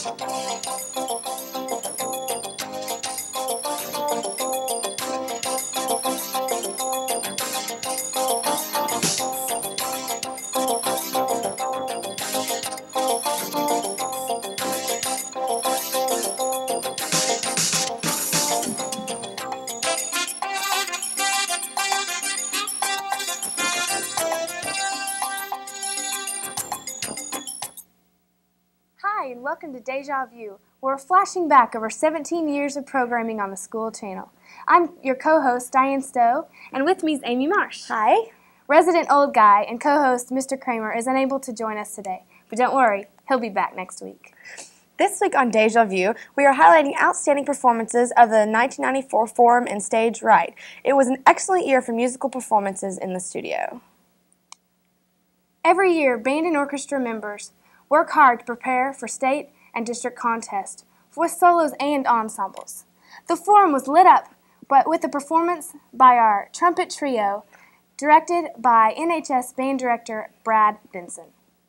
Hi, and welcome to Deja View. We're flashing back over 17 years of programming on the school channel. I'm your co-host, Diane Stowe, and with me is Amy Marsh. Hi. Resident old guy and co-host Mr. Kramer is unable to join us today, but don't worry, he'll be back next week. This week on Deja View, we are highlighting outstanding performances of the 1994 Forum and Stage Right. It was an excellent year for musical performances in the studio. Every year, band and orchestra members work hard to prepare for state and district contests with solos and ensembles. The Forum was lit up with a performance by our trumpet trio, directed by NHS band director Brad Benson.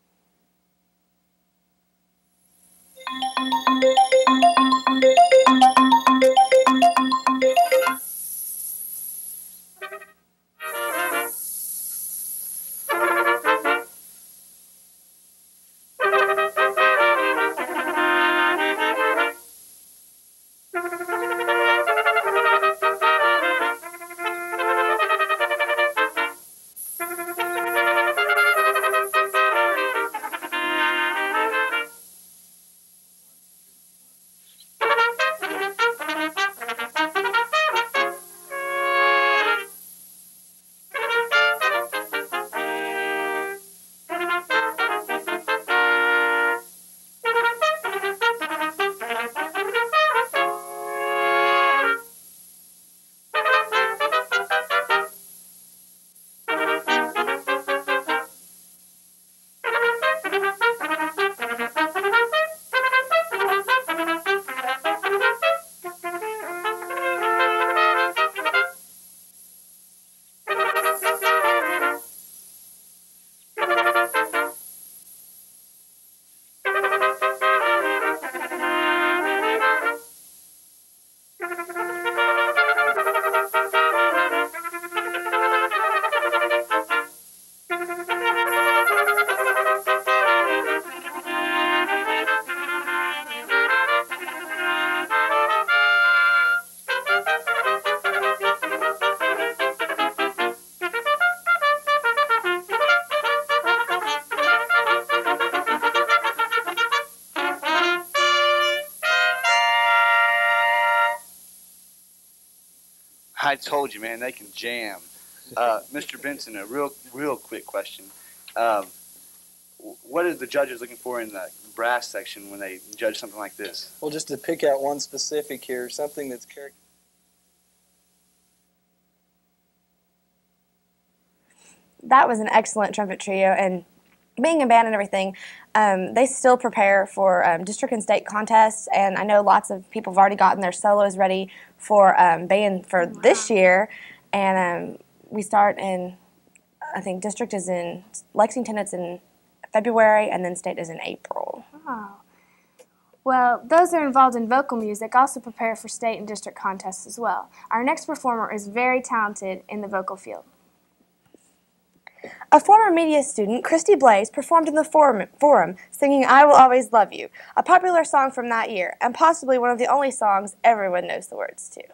I told you, man, they can jam. Mr. Benson, a real quick question. What are the judges looking for in the brass section when they judge something like this? Well, just to pick out one specific here, something that's characteristic. That was an excellent trumpet trio, and being a band and everything, they still prepare for district and state contests, and I know lots of people have already gotten their solos ready for band for this year, and we start in, I think district is in Lexington, it's in February, and then state is in April. Oh. Well, those that are involved in vocal music also prepare for state and district contests as well. Our next performer is very talented in the vocal field. A former media student, Christy Blaze, performed in the Forum singing I Will Always Love You, a popular song from that year, and possibly one of the only songs everyone knows the words to.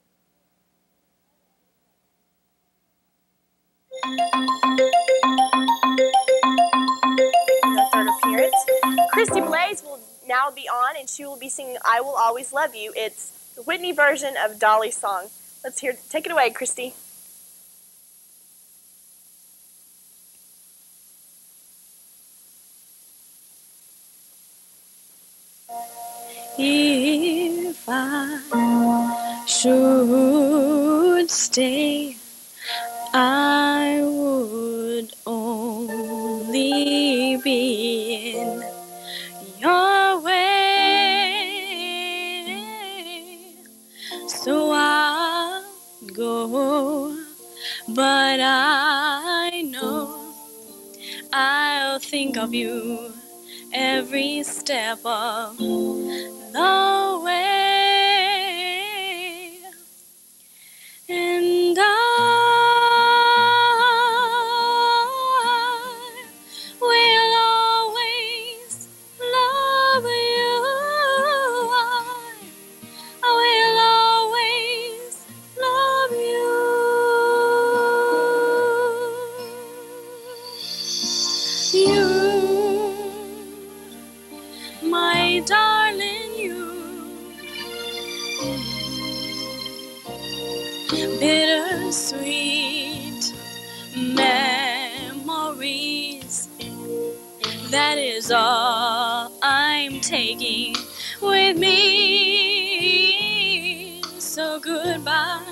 The third appearance. Christy Blaze will now be on, and she will be singing I Will Always Love You. It's the Whitney version of Dolly's song. Let's hear it. Take it away, Christy. If I should stay, I would only be in your way. So I'll go, but I know I'll think of you every step of the way. And I will always love you. I will always love you. You, my darling, you. Bittersweet memories, that is all I'm taking with me. So goodbye,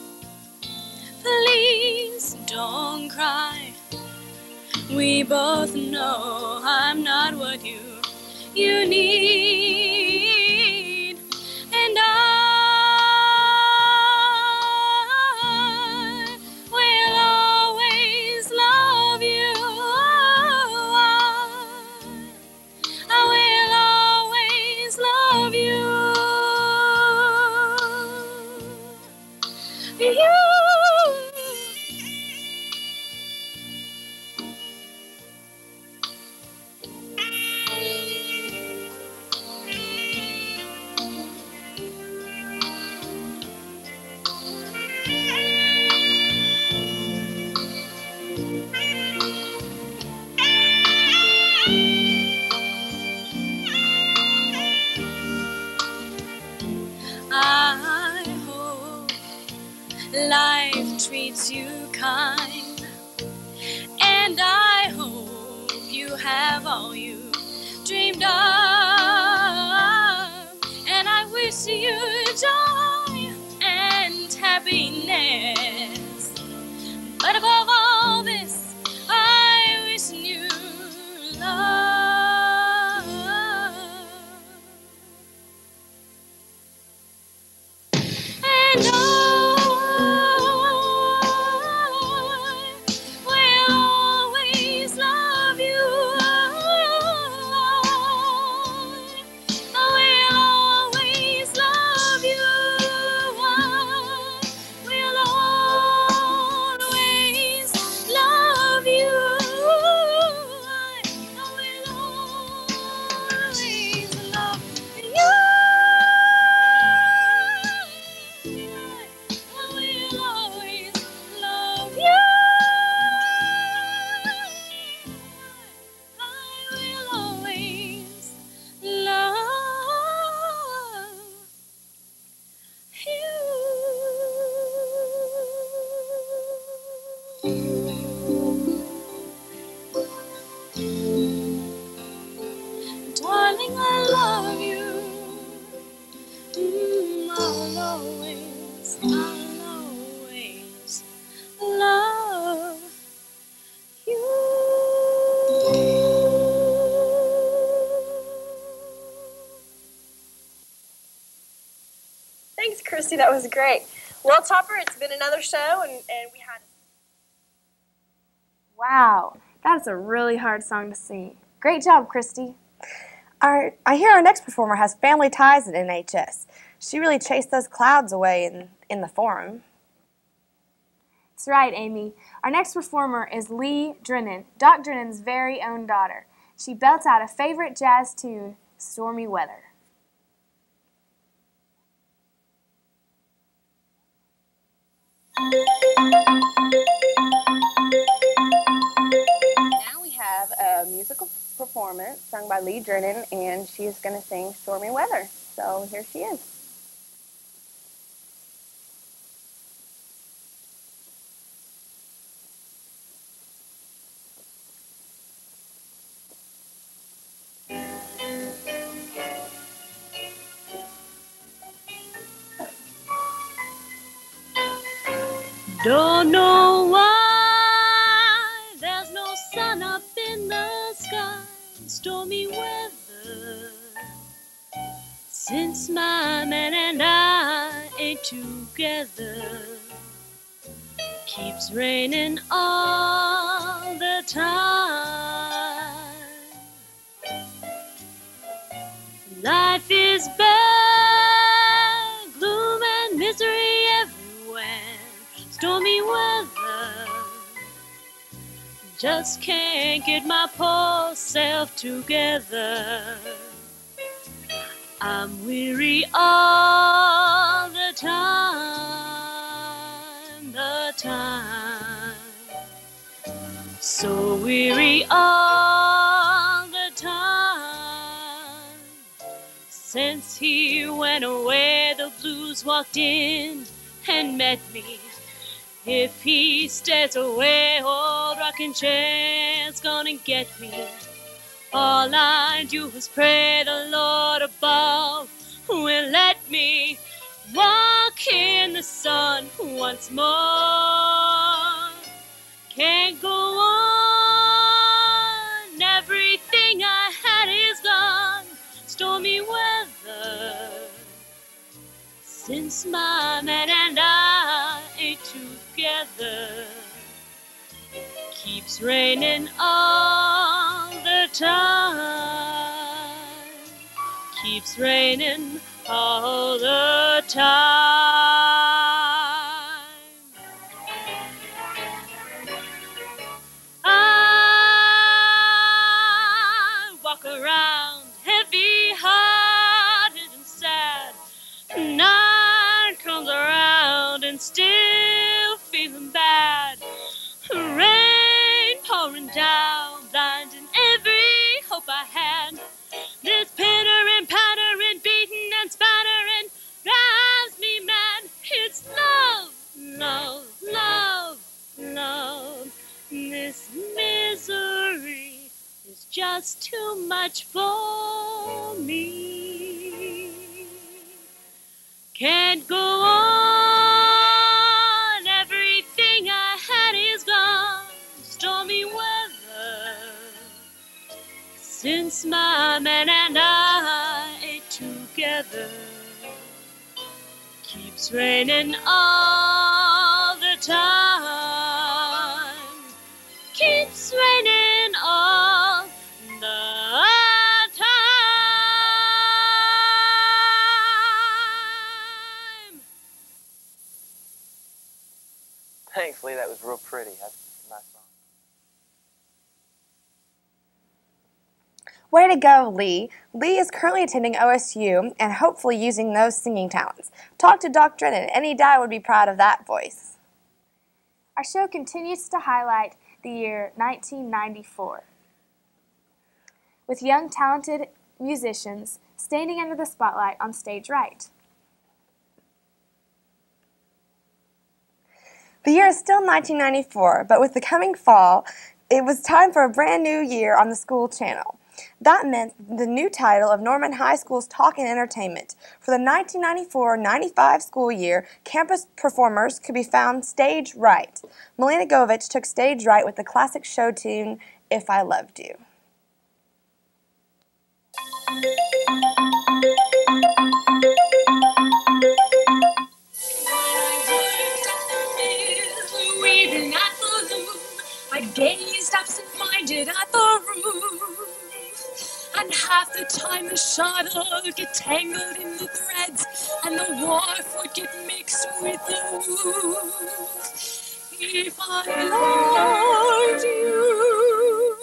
please don't cry. We both know I'm not what you need. And I will always love you. I will always love you. You. I hope life treats you kind, and I hope you have all you dreamed of, and I wish you joy and happiness. But above all this, I wish you love. And I will always love you. I will always love you. I will always love you. I will always love you. I will always love you. I will always love you. Darling, I love you. I'll always love you. Thanks, Christy. That was great. Well, Topper, it's been another show, and we had. Wow, that's a really hard song to sing. Great job, Christy. I hear our next performer has family ties at NHS. She really chased those clouds away in the forum. That's right, Amy. Our next performer is Lee Drennan, Doc Drennan's very own daughter. She belts out a favorite jazz tune, Stormy Weather. Now we have a musical performance sung by Lee Drennan, and she is going to sing Stormy Weather. So here she is. Don't know why there's no sun up in the sky. Stormy weather. Since my man and I ain't together, keeps raining all the time. Life is bad, gloom and misery everywhere, stormy weather. Just can't get my poor self together. I'm weary all the time, so weary all the time. Since he went away, the blues walked in and met me. If he stays away, old rocking chair's gonna get me. All I do is pray the Lord above will let me walk in the sun once more. Can't go on, everything I had is gone. Stormy weather, since my man and I ain't together. Keeps raining all the time. Keeps raining all the time. I walk around heavy-hearted and sad. Night comes around and still feeling bad. Rain pouring down, blinding every hope I had. This pittering, pattering, beating and spattering drives me mad. It's love, love, love, love. This misery is just too much for me. Can't go on, everything I had is gone. Stormy weather, since my man and I ain't together. Keeps raining all the time. Keeps raining all the time. Thanks, Lee. That was real pretty. That's a nice song. Way to go, Lee. Lee is currently attending OSU and hopefully using those singing talents. Talk to Doc Drennan. Any dad would be proud of that voice. Our show continues to highlight the year 1994, with young, talented musicians standing under the spotlight on stage right. The year is still 1994, but with the coming fall, it was time for a brand new year on the school channel. That meant the new title of Norman High School's Talk and Entertainment. For the 1994-95 school year, campus performers could be found stage right. Melina Govich took stage right with the classic show tune, If I Loved You. Weaving at the loom, I gazed absent-minded at the roof, and half the time the shuttle would get tangled in the threads, and the wharf would get mixed with the woof. If I loved you,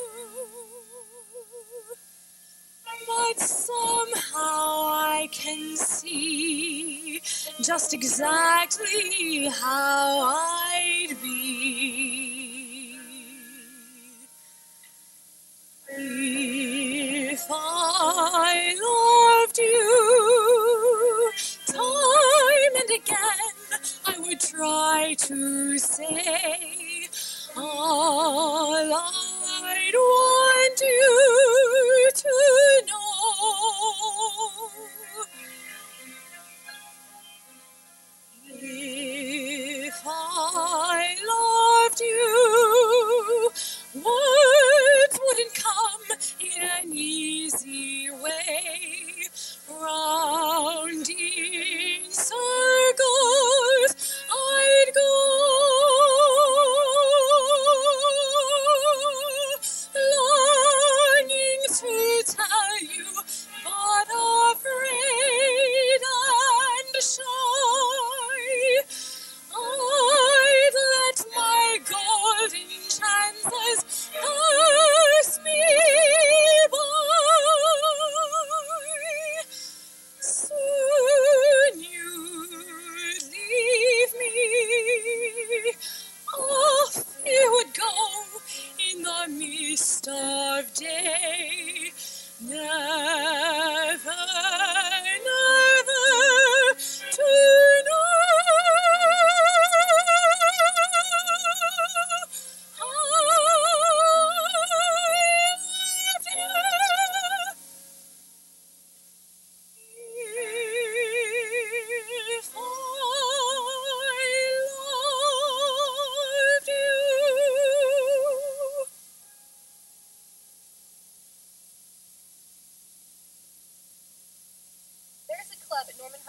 but somehow I can see just exactly how I'd be if I loved you. Time and again I would try to say all I'd want you to know. If I loved you, words wouldn't come in an easy way. Round in circles I'd go,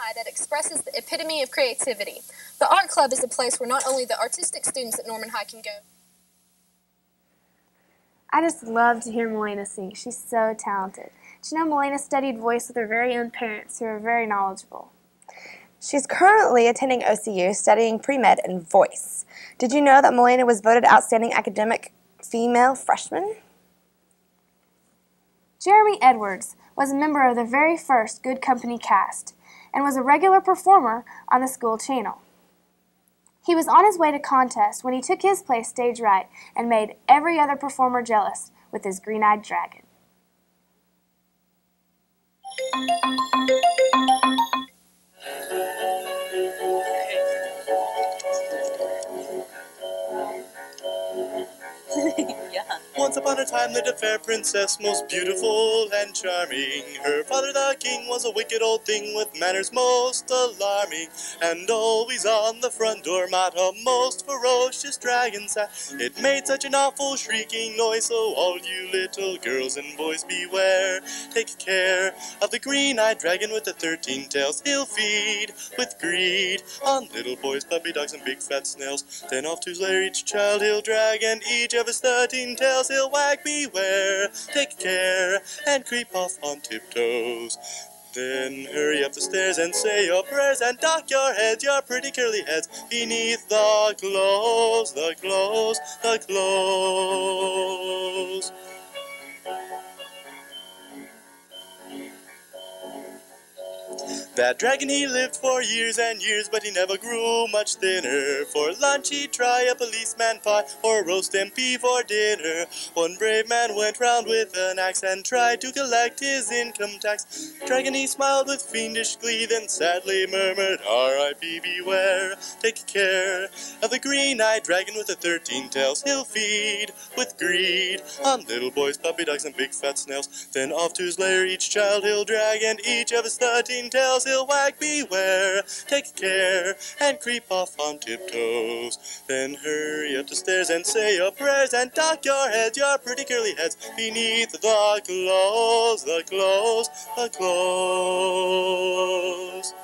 high that expresses the epitome of creativity. The art club is a place where not only the artistic students at Norman High can go. I just love to hear Melena sing. She's so talented. Did you know Melena studied voice with her very own parents who are very knowledgeable? She's currently attending OCU studying pre-med in voice. Did you know that Melena was voted Outstanding Academic Female Freshman? Jeremy Edwards was a member of the very first Good Company cast and was a regular performer on the school channel. He was on his way to contest when he took his place stage right and made every other performer jealous with his green-eyed dragon. Once upon a time lived a fair princess, most beautiful and charming. Her father the king was a wicked old thing with manners most alarming. And always on the front door mat a most ferocious dragon sat. It made such an awful shrieking noise, so all you little girls and boys beware. Take care of the green-eyed dragon with the 13 tails. He'll feed with greed on little boys, puppy dogs, and big fat snails. Then off to his lair each child he'll drag, and each of his 13 tails he'll wag. Beware, take care, and creep off on tiptoes. Then hurry up the stairs and say your prayers and dock your heads, your pretty curly heads, beneath the clothes, the clothes, the clothes. That dragon he lived for years and years, but he never grew much thinner. For lunch he'd try a policeman pie or a roast MP for dinner. One brave man went round with an axe and tried to collect his income tax. Dragon he smiled with fiendish glee, then sadly murmured, R.I.P. beware. Take care of the green-eyed dragon with the 13 tails. He'll feed with greed on little boys, puppy dogs, and big fat snails. Then off to his lair each child he'll drag, and each of his 13 tails he'll wag. Beware, take care, and creep off on tiptoes. Then hurry up the stairs and say your prayers and dock your heads, your pretty curly heads, beneath the clothes, the clothes, the clothes.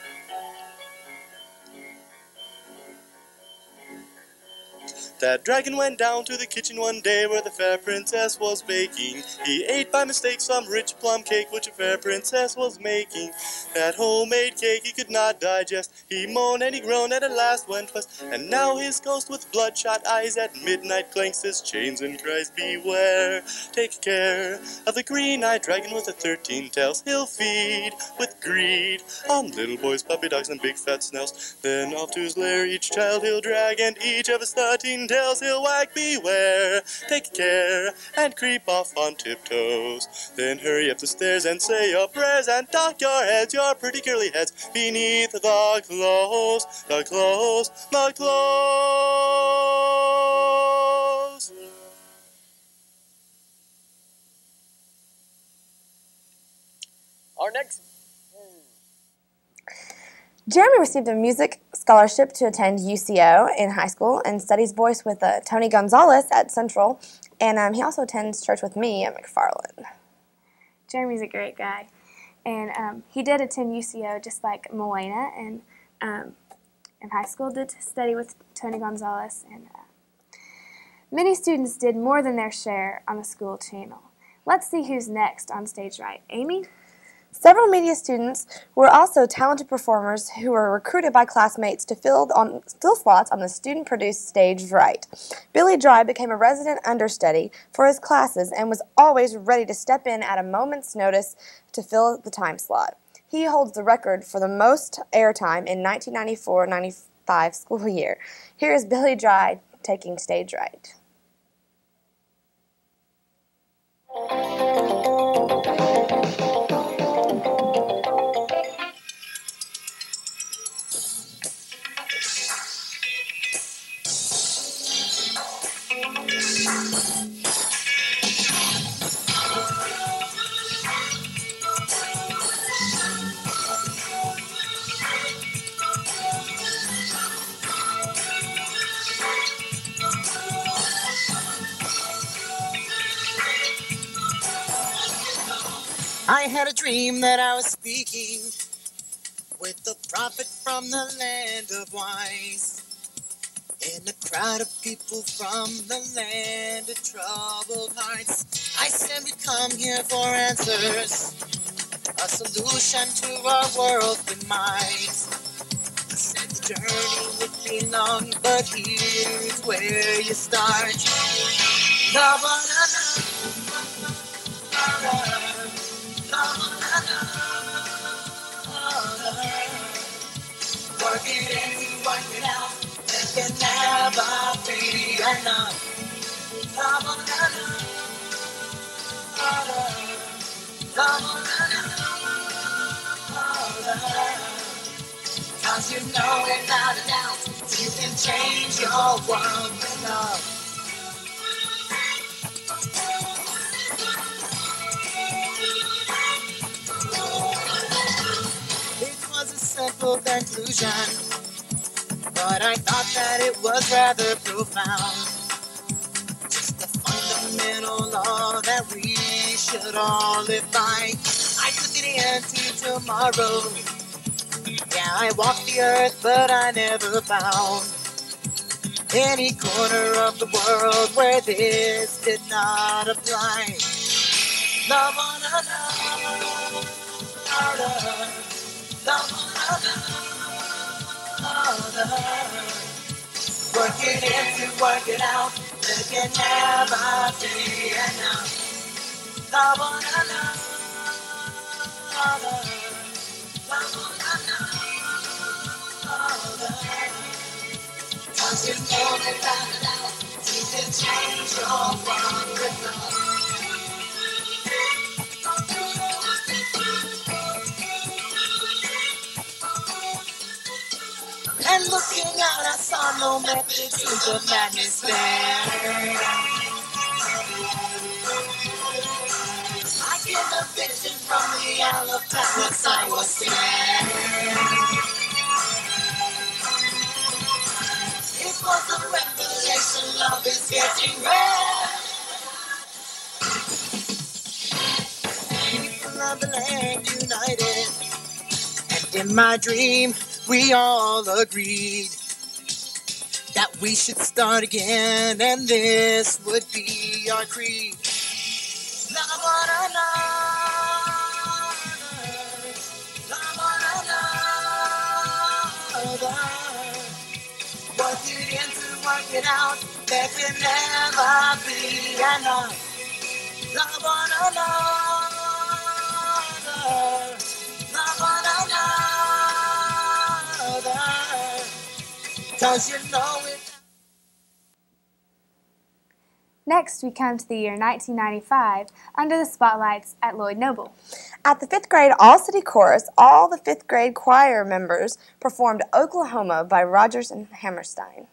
That dragon went down to the kitchen one day where the fair princess was baking. He ate by mistake some rich plum cake which a fair princess was making. That homemade cake he could not digest. He moaned and he groaned and at last went west. And now his ghost with bloodshot eyes at midnight clanks his chains and cries, beware. Take care of the green-eyed dragon with the 13 tails. He'll feed with greed on little boys, puppy dogs, and big fat snails. Then off to his lair each child he'll drag, and each of his 13 tails he'll wag. Beware, take care, and creep off on tiptoes. Then hurry up the stairs and say your prayers and dock your heads, your pretty curly heads, beneath the clothes, the clothes, the clothes. Our next... Jeremy received a music scholarship to attend UCO in high school and studies voice with Tony Gonzalez at Central, and he also attends church with me at McFarland. Jeremy's a great guy, and he did attend UCO just like Melena, and in high school did study with Tony Gonzalez, and many students did more than their share on the school channel. Let's see who's next on Stage Right. Amy? Several media students were also talented performers who were recruited by classmates to fill slots on the student-produced Stage Right. Billy Dry became a resident understudy for his classes and was always ready to step in at a moment's notice to fill the time slot. He holds the record for the most airtime in 1994-95 school year. Here is Billy Dry taking Stage Right. I had a dream that I was speaking with the prophet from the land of wise. In a crowd of people from the land of troubled hearts, I said we come here for answers, a solution to our world's demise. I said the journey would be long, but here's where you start. Love one another, love one another. Work it in, work it out. There can never be enough. Love one another, love one another. 'Cause you know without a doubt, you can change your world with love. It was a simple conclusion, but I thought that it was rather profound. Just a fundamental law that we should all live by. I took it into tomorrow. Yeah, I walked the earth, but I never found any corner of the world where this did not apply. Love one another, love one another. Work it in to work it out. There can never be enough. Love one another, love one another. 'Cause you know without a doubt, you can change your world with love. And looking out, I saw no method to the madness there. I get a vision from the Alabama, I was there. It was a revelation, love is getting rare. People of the land united, and in my dream, we all agreed that we should start again, and this would be our creed. Love one another, love one another. Work it in to work it out, there can never be enough. Love one another, love one another. 'Cause you know it. Next, we come to the year 1995, under the spotlights at Lloyd Noble. At the 5th grade All-City Chorus, all the 5th grade choir members performed Oklahoma by Rodgers and Hammerstein.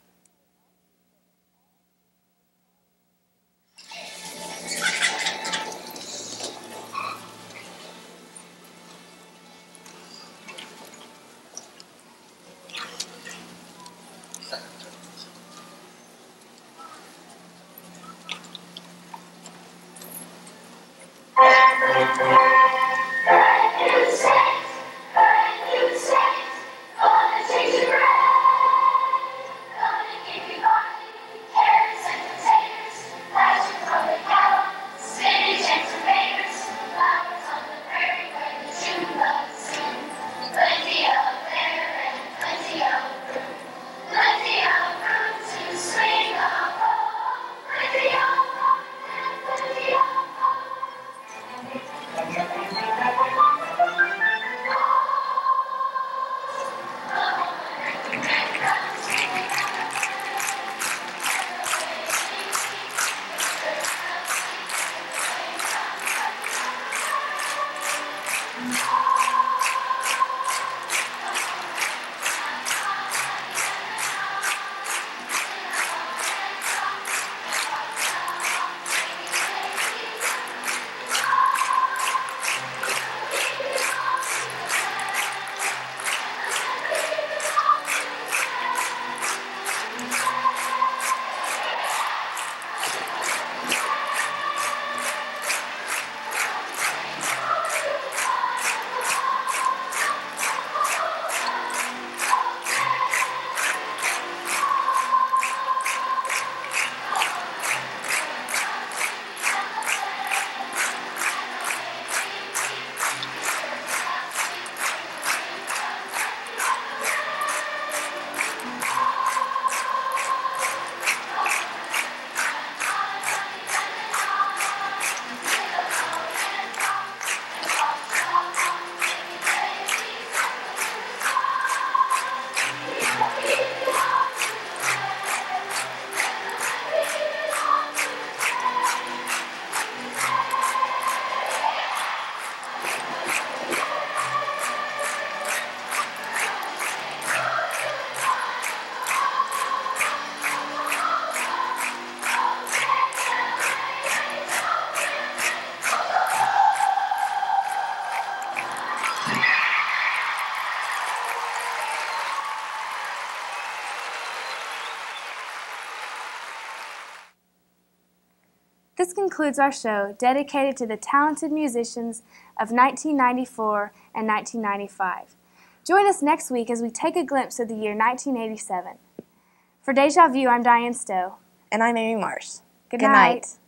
concludes our show dedicated to the talented musicians of 1994 and 1995. Join us next week as we take a glimpse of the year 1987. For Deja View, I'm Diane Stowe. And I'm Amy Marsh. Good night.